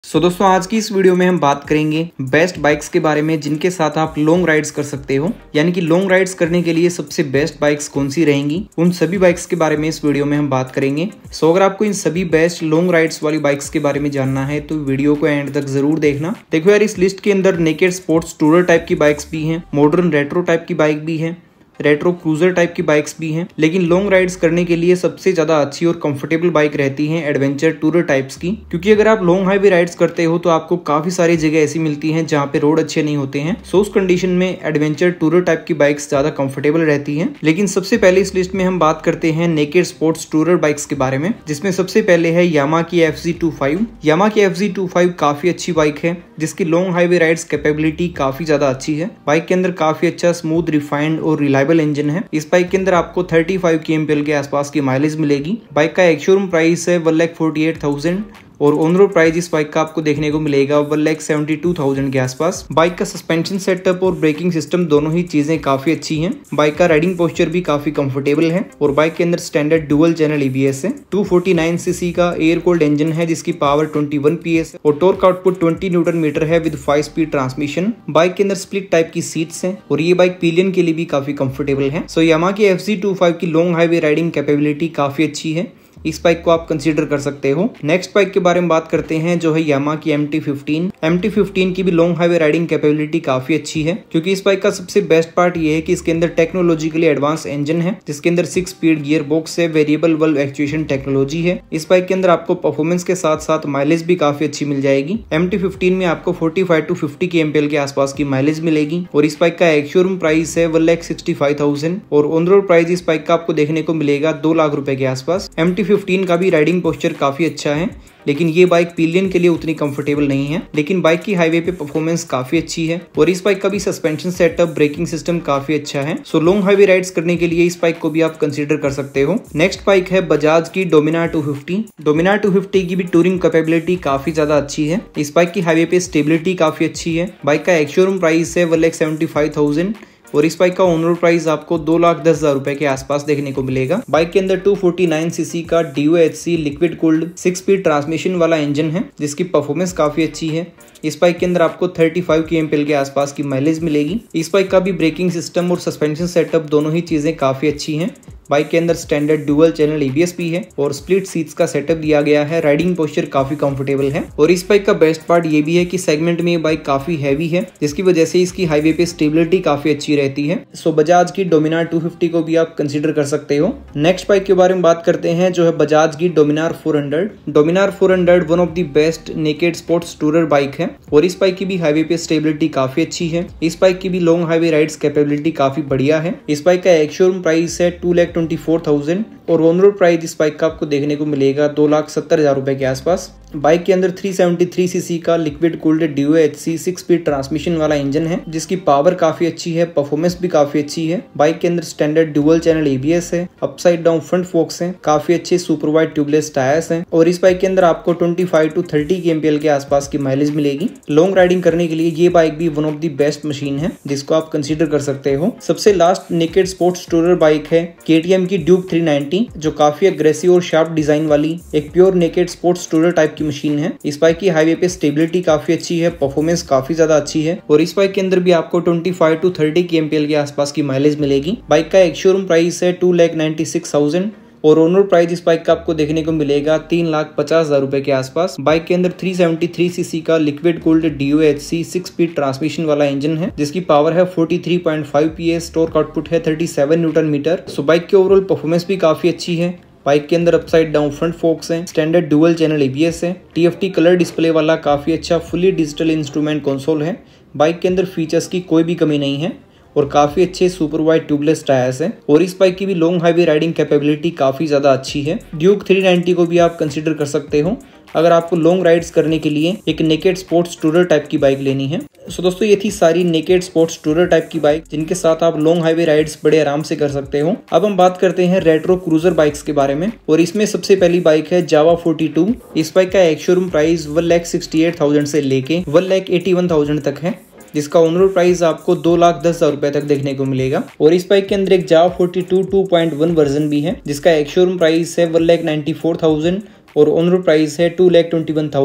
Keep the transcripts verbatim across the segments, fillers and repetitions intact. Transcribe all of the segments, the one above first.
सो so, दोस्तों आज की इस वीडियो में हम बात करेंगे बेस्ट बाइक्स के बारे में जिनके साथ आप लॉन्ग राइड्स कर सकते हो, यानी कि लॉन्ग राइड्स करने के लिए सबसे बेस्ट बाइक्स कौन सी रहेंगी, उन सभी बाइक्स के बारे में इस वीडियो में हम बात करेंगे। सो so, अगर आपको इन सभी बेस्ट लॉन्ग राइड्स वाली बाइक्स के बारे में जानना है तो वीडियो को एंड तक जरूर देखना। देखो यार, इस लिस्ट के अंदर नेकेड स्पोर्ट्स टूरर टाइप की बाइक्स भी हैं, मॉडर्न रेट्रो टाइप की बाइक भी है, रेट्रो क्रूजर टाइप की बाइक्स भी हैं, लेकिन लॉन्ग राइड्स करने के लिए सबसे ज्यादा अच्छी और कंफर्टेबल बाइक रहती है एडवेंचर टूरर टाइप्स की। क्योंकि अगर आप लॉन्ग हाईवे राइड्स करते हो तो आपको काफी सारी जगह ऐसी मिलती हैं जहाँ पे रोड अच्छे नहीं होते हैं। सो उस कंडीशन में एडवेंचर टूरर टाइप की बाइक्स ज्यादा कंफर्टेबल रहती हैं। लेकिन सबसे पहले इस लिस्ट में हम बात करते हैं नेकेड स्पोर्ट्स टूरर बाइक्स के बारे में, जिसमें सबसे पहले है यामा की F Z two five. Yamaha की एफ जी टू फाइव काफी अच्छी बाइक है जिसकी लॉन्ग हाईवे राइड्स कैपेबिलिटी काफी ज्यादा अच्छी है। बाइक के अंदर काफी अच्छा स्मूथ, रिफाइंड और रिलायबल इंजन है। इस बाइक के अंदर आपको पैंतीस केएमपीएल के आसपास की माइलेज मिलेगी। बाइक का एक शोरूम प्राइस है one lakh forty eight thousand और ऑन रोड प्राइस इस बाइक का आपको देखने को मिलेगा one lakh seventy two thousand के आसपास। बाइक का सस्पेंशन सेटअप और ब्रेकिंग सिस्टम दोनों ही चीजें काफी अच्छी हैं। बाइक का राइडिंग पोस्चर भी काफी कंफर्टेबल है और बाइक के अंदर स्टैंडर्ड डुअल चैनल ईबीएस है। टू फोर्टी नाइन सीसी का एयर कूल्ड इंजन है जिसकी पावर ट्वेंटी वन पीएस और torque output twenty newton metre है with five speed transmission. Bike के अंदर स्प्लिट टाइप की सीट्स हैं और ये बाइक पिलियन के लिए भी काफी कंफर्टेबल है। सो यामा की एफ जी टू फाइव की लॉन्ग हाईवे राइडिंग कैपेबिलिटी काफी अच्छी है, इस बाइक को आप कंसीडर कर सकते हो। नेक्स्ट बाइक के बारे में बात करते हैं जो है यामा की M T fifteen. M T fifteen की भी लॉन्ग हाईवे राइडिंग कैपेबिलिटी काफी अच्छी है, क्योंकि इस बाइक का सबसे बेस्ट पार्ट ये है कि इसके अंदर टेक्नोलॉजिकली एडवांस इंजन है जिसके अंदर सिक्स स्पीड गियर बॉक्स है, वेरिएबल वल्व एक्चुएशन टेक्नोलॉजी है। इस बाइक के अंदर आपको परफॉर्मेंस के साथ साथ माइलेज भी काफी अच्छी मिल जाएगी। एम टी फिफ्टीन में आपको forty five to fifty KMPL के आसपास की माइलेज मिलेगी और इस बाइक का एक शोरूम प्राइस है one lakh sixty five thousand और ऑन रोड प्राइस इस बाइक का आपको देखने को मिलेगा दो लाख रुपए के आसपास। एम टी फिफ्टीन का भी राइडिंग पोस्चर काफी अच्छा है, लेकिन ये बाइक पिलियन के लिए उतनी कंफर्टेबल नहीं है। लेकिन बाइक की हाईवे पे परफॉर्मेंस काफी अच्छी है और इस बाइक का भी सस्पेंशन सेटअप, ब्रेकिंग सिस्टम काफी अच्छा है। सो लॉन्ग हाईवे राइड्स करने के लिए इस बाइक को भी आप कंसीडर कर सकते हो। नेक्स्ट बाइक है बजाज की Dominar two fifty. Dominar two fifty की भी टूरिंग कैपेबिलिटी काफी ज्यादा अच्छी है। इस बाइक की हाईवे पे स्टेबिलिटी काफी अच्छी है। बाइक का एक शोरूम प्राइस है one lakh seventy five thousand और इस बाइक का ऑन रोड प्राइस आपको दो लाख दस हजार रुपए के आसपास देखने को मिलेगा। बाइक के अंदर टू फोर्टी नाइन सीसी का D O H C liquid cooled six speed transmission वाला इंजन है जिसकी परफॉर्मेंस काफी अच्छी है। इस बाइक के अंदर आपको थर्टी फाइव केएमपीएल के आसपास की माइलेज मिलेगी। इस बाइक का भी ब्रेकिंग सिस्टम और सस्पेंशन सेटअप दोनों ही चीजें काफी अच्छी हैं। बाइक के अंदर स्टैंडर्ड डुअल चैनल ईबीएस भी है और स्प्लिट सीट्स का सेटअप दिया गया है। राइडिंग पोस्चर काफी कंफर्टेबल है और इस बाइक का बेस्ट पार्ट ये भी है कि सेगमेंट में ये बाइक काफी हैवी है जिसकी वजह से इसकी हाईवे पे स्टेबिलिटी काफी अच्छी रहती है। सो बजाज की डोमिनार टू फिफ्टी को भी आप कंसीडर कर सकते हो। नेक्स्ट बाइक के बारे में बात करते हैं जो है बजाज की Dominar four hundred. Dominar four hundred one of the best naked sports tourer bike है और इस बाइक की भी हाईवे पे स्टेबिलिटी काफी अच्छी है। इस बाइक की भी लॉन्ग हाईवे राइड्स कैपेबिलिटी काफी बढ़िया है। इस बाइक का एक शोरूम प्राइस है two lakh twenty four thousand और ऑन रोड प्राइस इस बाइक का आपको देखने को मिलेगा दो लाख सत्तर हजार रुपए के आसपास। बाइक के अंदर थ्री सेवेंटी थ्री सीसी का liquid cooled D O H C six speed transmission वाला इंजन है जिसकी पावर काफी अच्छी है, परफॉर्मेंस भी काफी अच्छी है। बाइक के अंदर स्टैंडर्ड डुअल चैनल ईबीएस है, अपसाइड डाउन फ्रंट फोक्स है, काफी अच्छे सुपर वाइड ट्यूबलेस टायर्स हैं और इस बाइक के अंदर आपको twenty five to thirty KMPL के आसपास की माइलेज मिलेगी। लॉन्ग राइडिंग करने के लिए ये बाइक भी one of the best machine है जिसको आप कंसीडर कर सकते हो। सबसे last naked sports tourer bike है केटीएम की ड्यूक थ्री नाइंटी, जो काफी अग्रेसिव और शार्प डिजाइन वाली एक pure naked sports tourer type की मशीन है। इस बाइक की हाईवे पे स्टेबिलिटी काफी अच्छी है, परफॉर्मेंस काफी ज्यादा अच्छी है और इस बाइक के अंदर भी आपको twenty five to thirty KMPL के आसपास की माइलेज मिलेगी। बाइक का एक शोरूम प्राइस है two lakh ninety six thousand और ऑन रोड प्राइस इस बाइक का आपको देखने को मिलेगा तीन लाख पचास हजार रुपए के आसपास। बाइक के अंदर थ्री सेवेंटी थ्री सीसी का liquid cooled D O H C six speed transmission वाला इंजन है जिसकी पावर है forty three point five PS, torque output है thirty seven newton metre. So bike की ओवरऑल परफॉर्मेंस भी काफी अच्छी है। बाइक के अंदर अपसाइड डाउन फ्रंट फोक्स है, स्टैंडर्ड डुअल चैनल ईबीएस है, टीएफटी कलर डिस्प्ले वाला काफी अच्छा फुली डिजिटल इंस्ट्रूमेंट कंसोल है। बाइक के अंदर फीचर्स की कोई भी कमी नहीं है और काफी अच्छे सुपर वाइड ट्यूबलेस टायर्स हैं और इस बाइक की भी लॉन्ग हाईवे राइडिंग कैपेबिलिटी काफी ज्यादा अच्छी है। ड्यूक थ्री नाइंटी को भी आप कंसीडर कर सकते हो अगर आपको लॉन्ग राइड्स करने के लिए एक नेकेड स्पोर्ट्स टूरर टाइप की बाइक लेनी है। सो दोस्तों ये थी सारी नेकेड स्पोर्ट्स टूरर टाइप की बाइक जिनके साथ आप लॉन्ग हाईवे राइड्स बड़े आराम से कर सकते हो। अब हम बात करते हैं रेट्रो क्रूजर बाइक्स के बारे में और इसमें सबसे पहली बाइक है जावा फोर्टी टू। इस बाइक का एक showroom price one lakh sixty eight thousand से लेके one lakh eighty one thousand तक है जिसका ऑन रोड प्राइस आपको दो लाख दस हजार रुपए तक देखने को मिलेगा और इस बाइक के अंदर एक Jawa forty two two point one version भी है जिसका एक शोरूम प्राइस है one lakh ninety four thousand और ऑन रोड प्राइस है two lakh twenty one thousand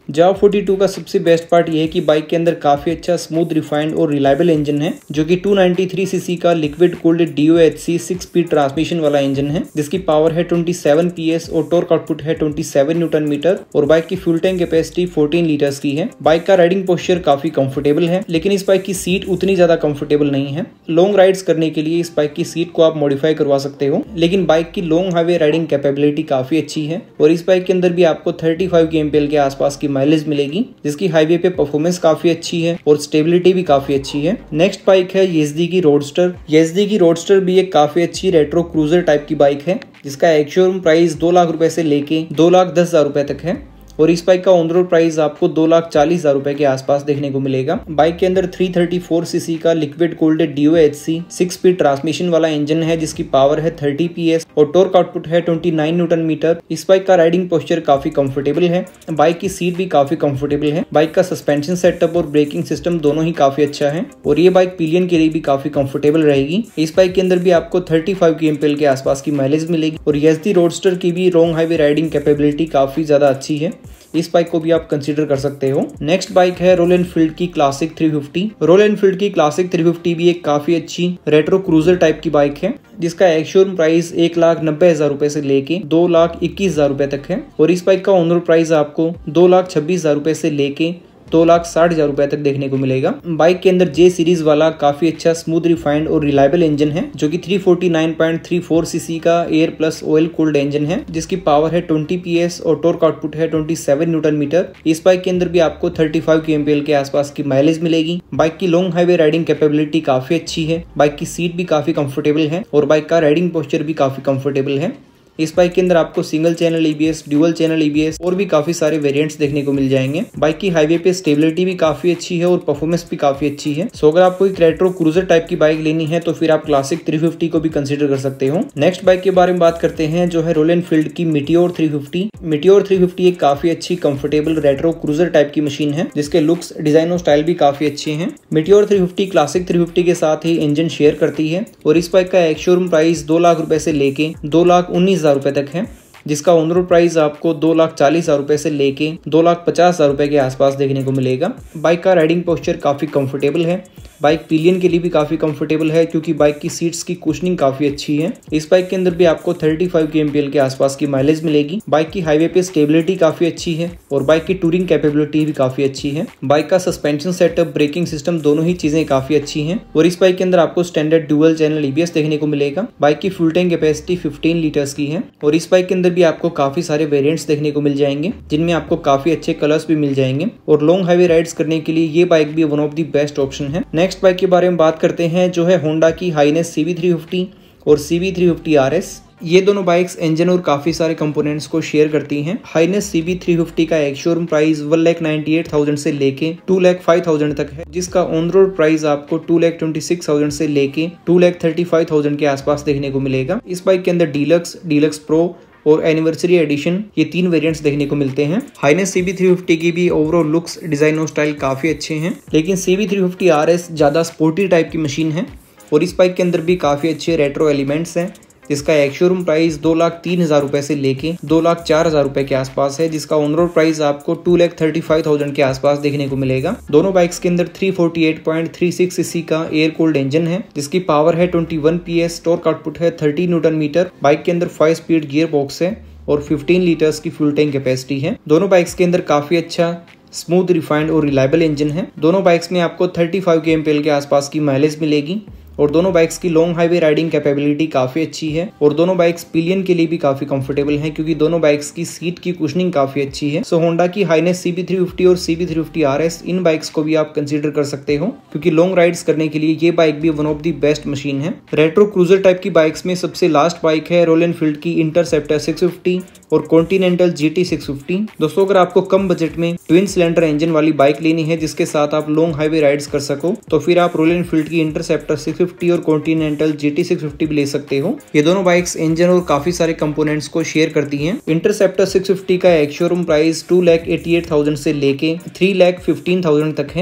Jawa forty two का सबसे बेस्ट पार्ट यह है कि बाइक के अंदर काफी अच्छा स्मूथ रिफाइंड और रिलायबल इंजन है, जो कि टू नाइंटी थ्री सीसी का liquid cooled D O H C six speed transmission वाला इंजन है, जिसकी पावर है ट्वेंटी सेवन पी एस और टॉर्क आउटपुट है ट्वेंटी सेवन न्यूटन मीटर और बाइक की fuel tank capacity fourteen litres की है। बाइक का राइडिंग पोस्चर काफी कंफर्टेबल है, लेकिन इस बाइक की सीट उतनी ज्यादा कंफर्टेबल नहीं है। लॉन्ग राइड्स करने के लिए इस बाइक की सीट को आप मॉडिफाई करवा सकते हो, लेकिन बाइक की लॉन्ग हाईवे राइडिंग कैपेबिलिटी काफी अच्छी है और इस बाइक के अंदर भी आपको thirty five K M P L के आसपास की माइलेज मिलेगी, जिसकी हाईवे पे परफॉर्मेंस काफी अच्छी है और स्टेबिलिटी भी काफी अच्छी है। नेक्स्ट बाइक है येज़दी की रोडस्टर। येज़दी की रोडस्टर भी एक काफी अच्छी रेट्रो क्रूजर टाइप की बाइक है, जिसका एक्चुअल प्राइस दो लाख रुपए से लेके दो लाख दस हजार रुपए तक है और इस बाइक का ऑन रोड प्राइस आपको दो लाख चालीस हजार रुपए के आसपास देखने को मिलेगा। बाइक के अंदर थ्री थर्टी फोर सीसी का liquid cooled D O H C six speed transmission वाला इंजन है, जिसकी पावर है थर्टी पी एस और टॉर्क आउटपुट है ट्वेंटी नाइन न्यूटन मीटर। इस बाइक का राइडिंग पोस्चर काफी कंफर्टेबल है, बाइक की सीट भी काफी कंफर्टेबल है। बाइक का सस्पेंशन सेटअप और ब्रेकिंग सिस्टम दोनों ही काफी अच्छा है और ये बाइक पिलियन के लिए भी काफी कंफर्टेबल रहेगी। इस बाइक के अंदर भी आपको thirty five K M P L के आसपास की माइलेज मिलेगी और येज़दी रोडस्टर की भी लॉन्ग हाईवे राइडिंग कैपेबिलिटी काफी ज्यादा अच्छी है। इस बाइक को भी आप कंसीडर कर सकते हो। नेक्स्ट बाइक है रॉयल एनफील्ड की Classic three fifty. Royal Enfield की क्लासिक थ्री फिफ्टी भी एक काफी अच्छी रेट्रो क्रूजर टाइप की बाइक है, जिसका एक्चुअल प्राइस एक लाख नब्बे हजार रुपए से लेके दो लाख इक्कीस हजार रुपए तक है और इस बाइक का ऑन रोड प्राइस आपको दो लाख छब्बीस हजार रुपए से लेके दो लाख साठ हजार रुपए तक देखने को मिलेगा। बाइक के अंदर जे सीरीज वाला काफी अच्छा स्मूथ रिफाइंड और रिलायबल इंजन है, जो कि three forty nine point three four CC का air plus oil cooled engine है, जिसकी पावर है ट्वेंटी पी एस और टॉर्क आउटपुट है ट्वेंटी सेवन न्यूटन मीटर। इस बाइक के अंदर भी आपको thirty five K M P L के आसपास की माइलेज मिलेगी। बाइक की लॉन्ग हाईवे राइडिंग कैपेबिलिटी काफी अच्छी है, बाइक की सीट भी काफी कंफर्टेबल है और बाइक का राइडिंग पोस्चर भी काफी कंफर्टेबल है। इस बाइक के अंदर आपको single channel E B S, dual channel E B S और भी काफी सारे वेरिएंट्स देखने को मिल जाएंगे। बाइक की हाईवे पे स्टेबिलिटी भी काफी अच्छी है और परफॉर्मेंस भी काफी अच्छी है। सो अगर आपको एक रेट्रो क्रूजर टाइप की बाइक लेनी है तो फिर आप क्लासिक थ्री फिफ्टी को भी कंसीडर कर सकते हो। नेक्स्ट बाइक के बारे में बात करते हैं, जो है रॉयल एनफील्ड की Meteor three fifty. Meteor three fifty एक काफी अच्छी कंफर्टेबल रेट्रो क्रूजर टाइप की मशीन है, जिसके लुक्स, डिजाइन और स्टाइल भी काफी अच्छे हैं। Meteor three fifty Classic three fifty के साथ ही इंजन शेयर करती है और इस बाइक का एक्स-शोरूम प्राइस दो लाख रुपए से लेके दो लाख उन्नीस हजार रुपए तक है, जिसका ऑन रोड प्राइस आपको दो लाख चालीस हजार रुपए से लेके दो लाख पचास हजार रुपए के आसपास देखने को मिलेगा। बाइक का राइडिंग पोस्चर काफी कंफर्टेबल है, बाइक पिलियन के लिए भी काफी कंफर्टेबल है क्योंकि बाइक की सीट्स की कुशनिंग काफी अच्छी है। इस बाइक के अंदर भी आपको thirty five K M P L के आसपास की माइलेज मिलेगी। बाइक की हाईवे पे स्टेबिलिटी काफी अच्छी है और बाइक की टूरिंग कैपेबिलिटी भी काफी अच्छी है। बाइक का सस्पेंशन सेटअप, ब्रेकिंग सिस्टम दोनों ही चीजें काफी अच्छी हैं और इस बाइक के अंदर आपको standard dual channel E B S देखने को मिलेगा। बाइक की fuel tank capacity fifteen litres की है और इस बाइक के अंदर भी आपको काफी सारे वेरिएंट्स देखने को मिल जाएंगे, जिनमें आपको काफी अच्छे कलर्स भी मिल जाएंगे और लॉन्ग हाईवे राइड्स करने के लिए ये बाइक भी one of the best option है। नेक्स्ट बाइक के बारे में बात करते हैं, जो है होंडा की Highness C B three fifty और C B three fifty R S. ये दोनों बाइक्स इंजन और काफी सारे कंपोनेंट्स को शेयर करती हैं। Highness C B three fifty का एक showroom price one lakh ninety eight thousand से लेके टू लाख फाइव थाउजेंड तक है, जिसका ऑन रोड प्राइस आपको two lakh twenty six thousand से लेके two lakh thirty five thousand के आसपास देखने को मिलेगा। इस बाइक के अंदर डीलक्स, डीलक्स प्रो और एनिवर्सरी एडिशन ये तीन वेरिएंट्स देखने को मिलते हैं। Highness C B three fifty की भी ओवरऑल लुक्स, डिजाइन और स्टाइल काफी अच्छे हैं, लेकिन C B three fifty R S ज्यादा स्पोर्टी टाइप की मशीन है और इस बाइक के अंदर भी काफी अच्छे रेट्रो एलिमेंट्स हैं, जिसका एक शोरूम प्राइस दो लाख तीन हजार रुपए से लेके दो लाख चार हजार रुपए के आसपास है, जिसका ऑन रोड प्राइस आपको two lakh thirty five thousand के आसपास देखने को मिलेगा। दोनों बाइक्स के अंदर three forty eight point three six cc का एयर कूल्ड इंजन है, जिसकी पावर है twenty one P S, torque output है थर्टी न्यूटन मीटर। बाइक के अंदर फाइव स्पीड गियर बॉक्स है और फिफ्टीन लीटर्स की फ्यूल टैंक कैपेसिटी है। दोनों बाइक्स के अंदर काफी अच्छा स्मूथ, रिफाइंड और रिलायबल इंजन है। दोनों बाइक्स में आपको thirty five K M P L के आसपास की माइलेज मिलेगी और दोनों बाइक्स की लॉन्ग हाईवे राइडिंग कैपेबिलिटी काफी अच्छी है और दोनों बाइक्स पिलियन के लिए भी काफी कंफर्टेबल हैं, क्योंकि दोनों बाइक्स की सीट की कुशनिंग काफी अच्छी है। सो होंडा की Highness C B three fifty और C B three fifty R S, इन बाइक्स को भी आप कंसीडर कर सकते हो, क्योंकि लॉन्ग राइड्स करने के लिए ये बाइक भी one of the best machine है। रेट्रो क्रूजर टाइप की बाइक्स में सबसे लास्ट बाइक है रॉयल एनफील्ड की इंटरसेप्टर सिक्स फिफ्टी और Continental G T six fifty. दोस्तों, अगर आपको कम बजट में ट्विन सिलेंडर इंजन वाली बाइक लेनी है जिसके साथ आप लॉन्ग हाईवे राइड्स कर सको, तो फिर आप रॉयल एनफील्ड की इंटरसेप्टर सिक्स फिफ्टी और Continental G T six fifty भी ले सकते हो। ये दोनों बाइक्स इंजन और काफी सारे कंपोनेंट्स को शेयर करती हैं। इंटरसेप्टर सिक्स फिफ्टी का एक showroom price two lakh eighty eight thousand से लेके थ्री लाख फिफ्टीन थाउजेंड तक है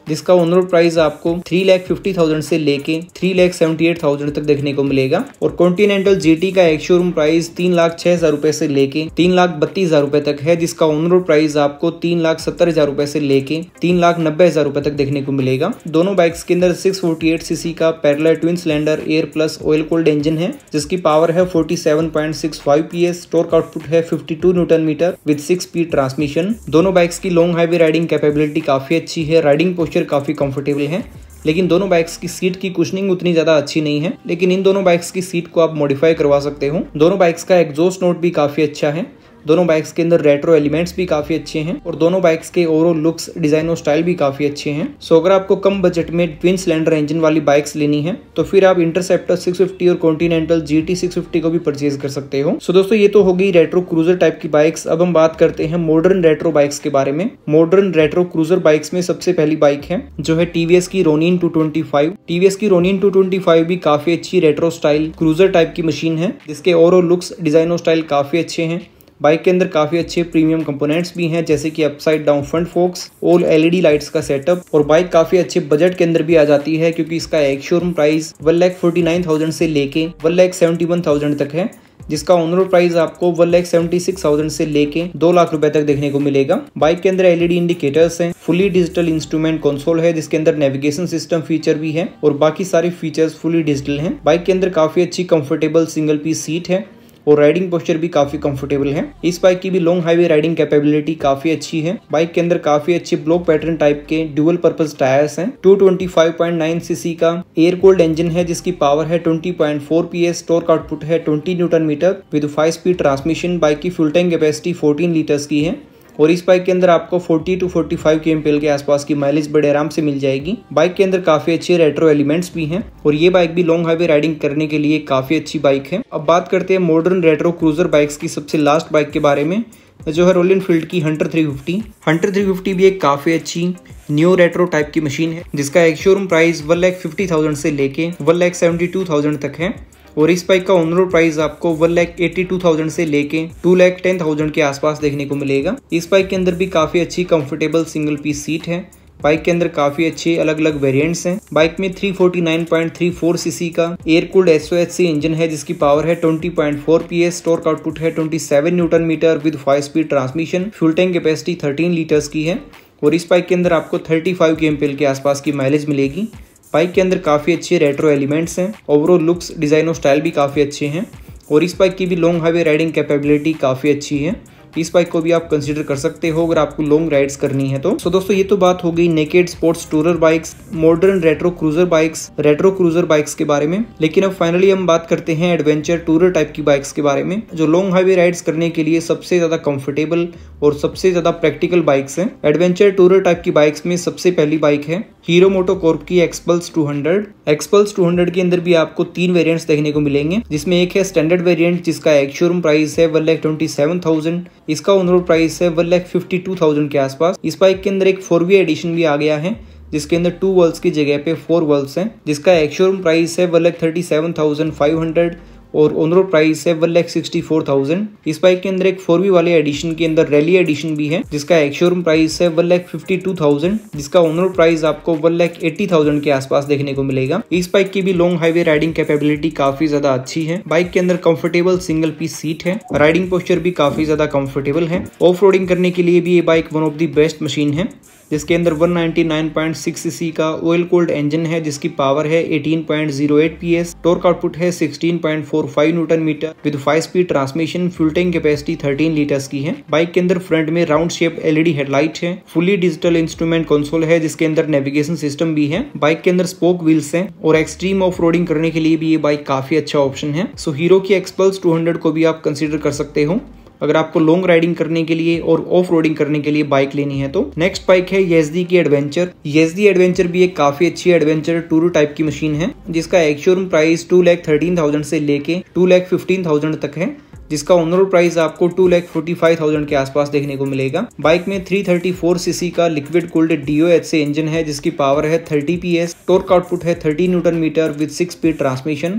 जिसका ऑन रोड प्राइस आपको थ्री लाख फिफ्टी थाउजेंड से लेके three lakh seventy eight thousand तक देखने को मिलेगा। और कॉन्टिनेंटल जीटी का एक शोरूम प्राइस तीन लाख छह हजार रुपए से लेके तीन लाख बत्तीस हजार रुपए तक है, जिसका ऑन रोड प्राइस आपको तीन लाख सत्तर हजार रुपए से लेके तीन लाख नब्बे हजार रुपए तक देखने को मिलेगा। दोनों बाइक्स के अंदर सिक्स फोर्टी एट सीसी का parallel twin cylinder air plus oil cooled engine है, जिसकी पावर है forty seven point six five PS, torque output है fifty two newton metre with six speed transmission. दोनों बाइक्स की long highway riding capability काफी अच्छी है, राइडिंग पोस्चर काफी कंफर्टेबल है। लेकिन दोनों बाइक्स की सीट की कुशनिंग उतनी ज्यादा अच्छी नहीं है, लेकिन इन दोनों बाइक्स की सीट को आप मॉडिफाई करवा सकते हो। दोनों बाइक्स का एग्जॉस्ट नोट भी काफी अच्छा है, दोनों बाइक्स के अंदर रेट्रो एलिमेंट्स भी काफी अच्छे हैं और दोनों बाइक्स के ओवरऑल लुक्स, डिजाइन और स्टाइल भी काफी अच्छे हैं। सो अगर आपको कम बजट में ट्विन सिलेंडर इंजन वाली बाइक्स लेनी है तो फिर आप इंटरसेप्टर सिक्स फिफ्टी और कॉन्टिनेंटल जीटी सिक्स फिफ्टी को भी परचेज कर सकते हो। सो दोस्तों ये तो हो गई रेट्रो क्रूजर टाइप की बाइक्स। अब हम बात करते हैं मॉडर्न रेट्रो बाइक्स के बारे में। मॉडर्न रेट्रो क्रूजर बाइक्स में सबसे पहली बाइक है जो है टीवीएस की Ronin two twenty five. TVS की रोनिन टू ट्वेंटी फाइव भी काफी अच्छी रेट्रो स्टाइल क्रूजर टाइप की मशीन है, जिसके ओवरऑल लुक्स, डिजाइन और स्टाइल काफी अच्छे हैं। बाइक के अंदर काफी अच्छे प्रीमियम कंपोनेंट्स भी हैं, जैसे कि upside down front forks, all LED lights का सेटअप। और बाइक काफी अच्छे बजट के अंदर भी आ जाती है, क्योंकि इसका एक showroom price one lakh forty nine thousand से लेके one lakh seventy one thousand तक है, जिसका ऑन रोड प्राइस आपको one lakh seventy six thousand से लेके दो लाख रुपए तक देखने को मिलेगा। बाइक के अंदर एलईडी इंडिकेटर्स हैं, फुली डिजिटल इंस्ट्रूमेंट कंसोल है, जिसके अंदर नेविगेशन सिस्टम फीचर भी है और बाकी सारे फीचर्स फुली डिजिटल हैं। बाइक के अंदर काफी अच्छी कंफर्टेबल सिंगल पीस सीट है और राइडिंग पोस्चर भी काफी कंफर्टेबल है। इस बाइक की भी लॉन्ग हाईवे राइडिंग कैपेबिलिटी काफी अच्छी है। बाइक के अंदर काफी अच्छे ब्लॉक पैटर्न टाइप के ड्यूअल पर्पस टायर्स हैं। Two twenty five point nine CC का एयर कूल्ड इंजन है, जिसकी पावर है twenty point four PS, torque output है twenty newton metre with five speed transmission. Bike की fuel tank capacity fourteen litres की है और इस बाइक के अंदर आपको forty two forty five KMPL के आसपास की माइलेज बड़े आराम से मिल जाएगी। बाइक के अंदर काफी अच्छे रेट्रो एलिमेंट्स भी हैं और ये बाइक भी लॉन्ग हाईवे राइडिंग करने के लिए काफी अच्छी बाइक है। अब बात करते हैं मॉडर्न रेट्रो क्रूजर बाइक्स की सबसे लास्ट बाइक के बारे में, जो है रॉयल एनफील्ड की Hunter three fifty. Hunter three fifty भी एक काफी अच्छी न्यू रेट्रो टाइप की मशीन है, जिसका एक showroom price one lakh fifty thousand से लेके one lakh seventy two thousand तक है और इस बाइक का ऑन रोड प्राइस आपको one lakh eighty two thousand से लेके टू लाख टेन थाउजेंड के आसपास देखने को मिलेगा। इस बाइक के अंदर भी काफी अच्छी कंफर्टेबल सिंगल पीस सीट है। बाइक के अंदर काफी अच्छे अलग अलग वेरिएंट्स हैं। बाइक में three forty nine point three four CC का एयर कूल्ड एसओएचसी इंजन है, जिसकी पावर है twenty point four PS, torque output है twenty seven newton metre with five speed transmission. Fuel tank capacity thirteen litres की है और इस bike के अंदर आपको थर्टी फाइव केएमपीएल के आसपास की माइलेज मिलेगी। बाइक के अंदर काफी अच्छे रेट्रो एलिमेंट्स हैं, ओवरऑल लुक्स, डिजाइन और स्टाइल भी काफी अच्छे हैं और इस बाइक की भी लॉन्ग हाईवे राइडिंग कैपेबिलिटी काफी अच्छी है। इस बाइक को भी आप कंसीडर कर सकते हो अगर आपको लॉन्ग राइड्स करनी है तो। सो दोस्तों ये तो बात हो गई naked sports tourer bikes, modern retro cruiser bikes, retro cruiser bikes के बारे में। लेकिन अब फाइनली हम बात करते हैं एडवेंचर टूरर टाइप की बाइक्स के बारे में, जो लॉन्ग हाईवे राइड्स करने के लिए सबसे ज्यादा कंफर्टेबल और सबसे ज्यादा प्रैक्टिकल बाइक्स हैं। एडवेंचर टूरर टाइप की बाइक्स में सबसे पहली बाइक है हीरो मोटोकॉर्प की Xpulse two hundred. Xpulse two hundred के अंदर भी आपको तीन वेरिएंट्स देखने को मिलेंगे, जिसमें एक है स्टैंडर्ड वेरिएंट, जिसका एक शोरूम प्राइस है one lakh twenty seven thousand. इसका ऑन रोड प्राइस है one lakh fifty two thousand के आसपास। इस बाइक के अंदर एक फोर वी एडिशन भी आ गया है, जिसके अंदर टू वर्ल्स की जगह पे फोर वर्ल्स हैं, जिसका एक शोरूम प्राइस है one lakh thirty seven thousand five hundred और ऑन रोड प्राइस है one lakh sixty four thousand. इस बाइक के अंदर एक फोर वी वाले एडिशन के अंदर रैली एडिशन भी है, जिसका एक शोरूम प्राइस है one lakh fifty two thousand, जिसका ऑन रोड प्राइस आपको वन लाख एट्टी थाउजेंड के आसपास देखने को मिलेगा। इस बाइक की भी लॉन्ग हाईवे राइडिंग कैपेबिलिटी काफी ज्यादा अच्छी है। बाइक के अंदर कंफर्टेबल सिंगल पीस सीट है, राइडिंग पोस्चर भी काफी ज्यादा कंफर्टेबल है। ऑफ रोडिंग करने के लिए भी ये bike one of the best machine है, जिसके अंदर one ninety nine point six cc का ऑयल कूल्ड इंजन है, जिसकी पावर है eighteen point zero eight PS, torque output है sixteen point four five newton metre with five speed transmission. Fuel tank capacity thirteen litres की है। Bike के अंदर front में राउंड शेप एलईडी हेडलाइट है, फुली डिजिटल इंस्ट्रूमेंट कंसोल है, जिसके अंदर नेविगेशन सिस्टम भी है। बाइक के अंदर स्पोक व्हील्स हैं और एक्सट्रीम ऑफ रोडिंग करने के लिए भी ये बाइक काफी अच्छा ऑप्शन है। सो हीरो की एक्सपल्स टू हंड्रेड को भी आप कंसिडर कर सकते हो अगर आपको लॉन्ग राइडिंग करने के लिए और ऑफ रोडिंग करने के लिए बाइक लेनी है तो। नेक्स्ट बाइक है येज़दी की एडवेंचर। येज़दी एडवेंचर भी एक काफी अच्छी एडवेंचर टूर टाइप की मशीन है, जिसका एक showroom price two lakh thirteen thousand से लेके टू लाख फिफ्टीन थाउजेंड तक है, जिसका ऑन रोड प्राइस आपको two lakh forty five thousand के आसपास देखने को मिलेगा। बाइक में थ्री थर्टी फोर सीसी का लिक्विड कूल्ड डीओएचसी इंजन है, जिसकी पावर है थर्टी पीएस, टॉर्क आउटपुट है thirty newton metre with six speed transmission.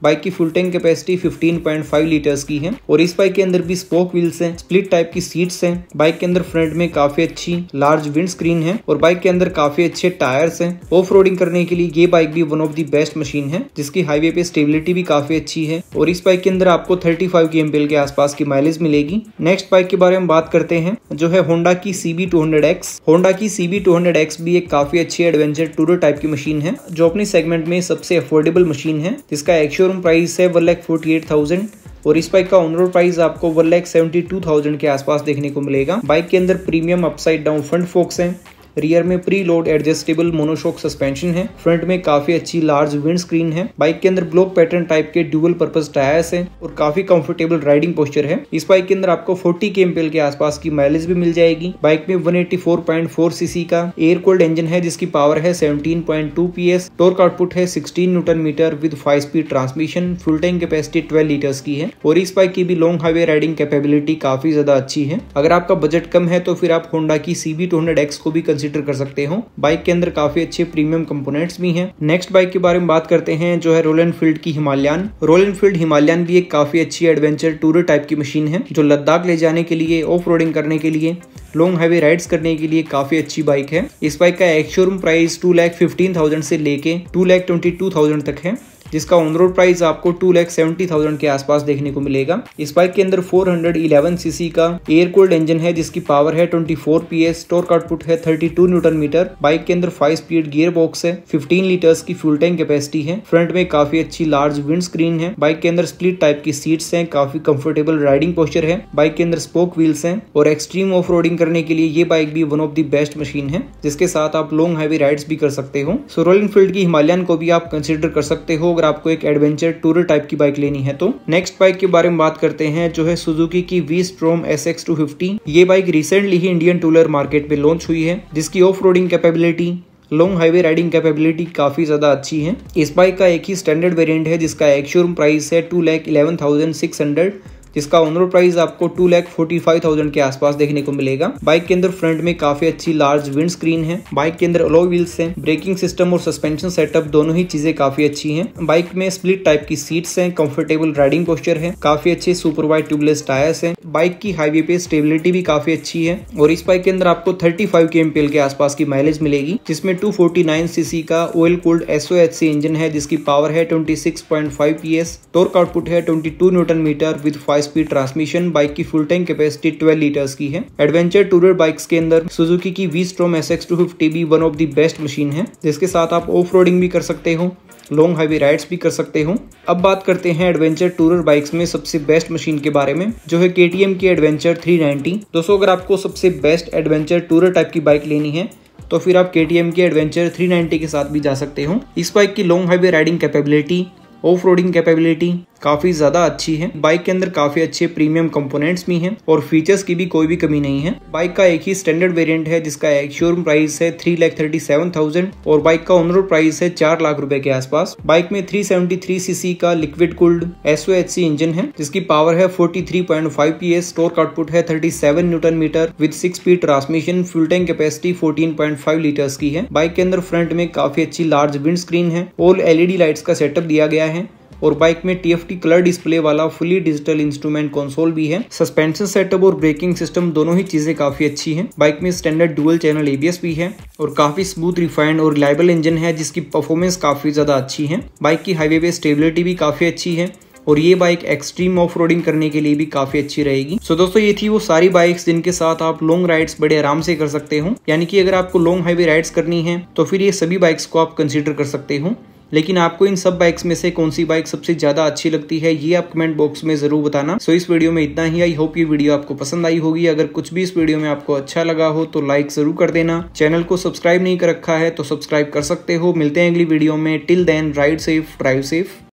Bike की full tank capacity fifteen point five litres की है और इस बाइक के अंदर भी स्पोक व्हील्स हैं, स्प्लिट टाइप की सीट्स हैं। बाइक के अंदर फ्रंट में काफी अच्छी लार्ज विंड स्क्रीन है और बाइक के अंदर काफी अच्छे टायर्स हैं। ऑफ रोडिंग करने के लिए ये बाइक भी one of the best machine है, जिसकी हाईवे पे स्टेबिलिटी भी काफी अच्छी है और इस बाइक के अंदर आपको थर्टी फाइव के एमपीएल के आसपास की माइलेज मिलेगी। नेक्स्ट बाइक के बारे में बात करते हैं, जो है होंडा की C B two hundred X. Honda की C B two hundred X भी एक काफी अच्छी एडवेंचर टूरर टाइप की मशीन है, जो अपनी सेगमेंट में सबसे अफोर्डेबल मशीन है, जिसका एक शोरूम प्राइस है one lakh forty eight thousand और इस बाइक का ऑन रोड प्राइस आपको one lakh seventy two thousand के आसपास देखने को मिलेगा। बाइक के अंदर premium upside down front forks है, रियर में pre load adjustable monoshock suspension है, फ्रंट में काफी अच्छी लार्ज विंड स्क्रीन है। बाइक के अंदर ब्लॉक पैटर्न टाइप के ड्यूअल पर्पस टायर्स हैं और काफी कंफर्टेबल राइडिंग पोस्चर है। इस बाइक के अंदर आपको फोर्टी के एमपीएल के आसपास की माइलेज भी मिल जाएगी। बाइक में one eighty four point four CC का एयर कूल्ड इंजन है, जिसकी पावर है seventeen point two PS. Torque output है sixteen newton metre with five speed transmission. Full tank capacity twelve litres की है और इस बाइक की भी लॉन्ग हाईवे राइडिंग कैपेबिलिटी काफी ज्यादा अच्छी है। अगर आपका बजट कम है तो फिर आप होंडा की C B two hundred X को भी कंसिडर कर सकते हो। बाइक के अंदर काफी अच्छे प्रीमियम कंपोनेंट्स भी हैं। नेक्स्ट बाइक के बारे में बात करते हैं, जो है रॉयल एनफील्ड की हिमालयन। रॉयल एनफील्ड हिमालयन भी एक काफी अच्छी एडवेंचर टूरर टाइप की मशीन है, जो लद्दाख ले जाने के लिए, ऑफ रोडिंग करने के लिए, लॉन्ग हाईवे राइड्स करने के लिए काफी अच्छी बाइक है। इस बाइक का एक showroom price two lakh fifteen thousand से लेके two lakh twenty two thousand तक है, जिसका ऑन रोड प्राइस आपको टू लाख सेवेंटी थाउजेंड के आसपास देखने को मिलेगा। इस बाइक के अंदर फोर हंड्रेड इलेवन सीसी का एयर कूल्ड इंजन है, जिसकी पावर है twenty four PS. Torque output है thirty two newton metre. Bike के अंदर फाइव स्पीड गियर बॉक्स है, फिफ्टीन लीटर्स की फ्यूल टैंक कैपेसिटी है। फ्रंट में काफी अच्छी लार्ज विंड स्क्रीन है। बाइक के अंदर स्प्लिट टाइप की सीट्स हैं, काफी कंफर्टेबल राइडिंग पोस्चर है। बाइक के अंदर स्पोक व्हील्स हैं और एक्सट्रीम ऑफ रोडिंग करने के लिए ये बाइक भी one of the best machine है, जिसके साथ आप लॉन्ग हाईवे राइड्स भी कर सकते हो। सो रॉयल एनफील्ड की हिमालयन को भी आप कंसिडर कर सकते हो अगर आपको एक एडवेंचर टूरर टाइप की बाइक लेनी है तो। नेक्स्ट बाइक के बारे में बात करते हैं, जो है सुजुकी की V Strom S X two fifty. ये बाइक रिसेंटली ही इंडियन टूरर मार्केट में लॉन्च हुई है, जिसकी off roading capability, long highway riding capability काफी ज्यादा अच्छी है। इस बाइक का एक ही स्टैंडर्ड वेरिएंट है, जिसका एक शोरूम प्राइस है two lakh eleven thousand six hundred, जिसका ऑन रोड प्राइस आपको two lakh forty five thousand के आसपास देखने को मिलेगा। बाइक के अंदर फ्रंट में काफी अच्छी लार्ज विंड स्क्रीन है। बाइक के अंदर अलॉय व्हील्स हैं। ब्रेकिंग सिस्टम और सस्पेंशन सेटअप दोनों ही चीजें काफी अच्छी हैं। बाइक में स्प्लिट टाइप की सीट्स हैं, कंफर्टेबल राइडिंग पोस्चर है, काफी अच्छे सुपर वाइड ट्यूबलेस टायर्स हैं। बाइक की हाईवे पे स्टेबिलिटी भी काफी अच्छी है और इस बाइक के अंदर आपको थर्टी फाइव के एमपीएल के आसपास की माइलेज मिलेगी, जिसमें टू फोर्टी नाइन सीसी का ऑयल कूल्ड एसओएचसी इंजन है, जिसकी पावर है twenty six point five PS. Torque output है twenty two newton metre with five speed transmission. Bike की full tank capacity twelve litres की है। एडवेंचर टूरर बाइक्स के अंदर सुजुकी की V Strom S X two fifty भी one of the best machine है, जिसके साथ आप ऑफ रोडिंग भी कर सकते हो, लॉन्ग हाईवे राइड्स भी कर सकते हो। अब बात करते हैं एडवेंचर टूरर बाइक्स में सबसे बेस्ट मशीन के बारे में, जो है केटीएम की एडवेंचर थ्री नाइंटी। दोस्तों, अगर आपको सबसे बेस्ट एडवेंचर टूरर टाइप की बाइक लेनी है तो फिर आप केटीएम की एडवेंचर थ्री नाइंटी के साथ भी जा सकते हो। इस बाइक की long highway riding capability, off roading capability काफी ज्यादा अच्छी है। बाइक के अंदर काफी अच्छे प्रीमियम कंपोनेंट्स भी हैं और फीचर्स की भी कोई भी कमी नहीं है। बाइक का एक ही स्टैंडर्ड वेरिएंट है, जिसका एक शोरूम प्राइस है three lakh thirty seven thousand और बाइक का ऑन रोड प्राइस है चार लाख रुपए के आसपास। बाइक में थ्री सेवेंटी थ्री सीसी का लिक्विड कूल्ड एसओएचसी इंजन है, जिसकी पावर है forty three point five PS. Torque output है thirty seven newton metre with six speed transmission. Fuel tank capacity fourteen point five litres की है। Bike के अंदर front में काफी अच्छी लार्ज विंड स्क्रीन है, ऑल एलईडी लाइट्स का सेटअप दिया गया है और बाइक में टीएफटी कलर डिस्प्ले वाला फुली डिजिटल इंस्ट्रूमेंट कंसोल भी है। सस्पेंशन सेटअप और ब्रेकिंग सिस्टम दोनों ही चीजें काफी अच्छी हैं। बाइक में स्टैंडर्ड डुअल चैनल एबीएस भी है और काफी स्मूथ, रिफाइंड और रिलायबल इंजन है, जिसकी परफॉर्मेंस काफी ज्यादा अच्छी है। बाइक की हाईवे पे स्टेबिलिटी भी काफी अच्छी है और ये बाइक एक्सट्रीम ऑफ रोडिंग करने के लिए भी काफी अच्छी रहेगी। सो so, दोस्तों, ये थी वो सारी बाइक्स जिनके साथ आप लॉन्ग राइड्स बड़े आराम से कर सकते हो। यानी कि अगर आपको लॉन्ग हाईवे राइड्स करनी है तो फिर ये सभी बाइक्स को आप कंसिडर कर सकते हो। लेकिन आपको इन सब बाइक्स में से कौन सी बाइक सबसे ज्यादा अच्छी लगती है, ये आप कमेंट बॉक्स में जरूर बताना। सो इस वीडियो में इतना ही। आई होप ये वीडियो आपको पसंद आई होगी। अगर कुछ भी इस वीडियो में आपको अच्छा लगा हो तो लाइक जरूर कर देना। चैनल को सब्सक्राइब नहीं कर रखा है तो सब्सक्राइब कर सकते हो। मिलते हैं अगली वीडियो में। Till then, ride safe, drive safe.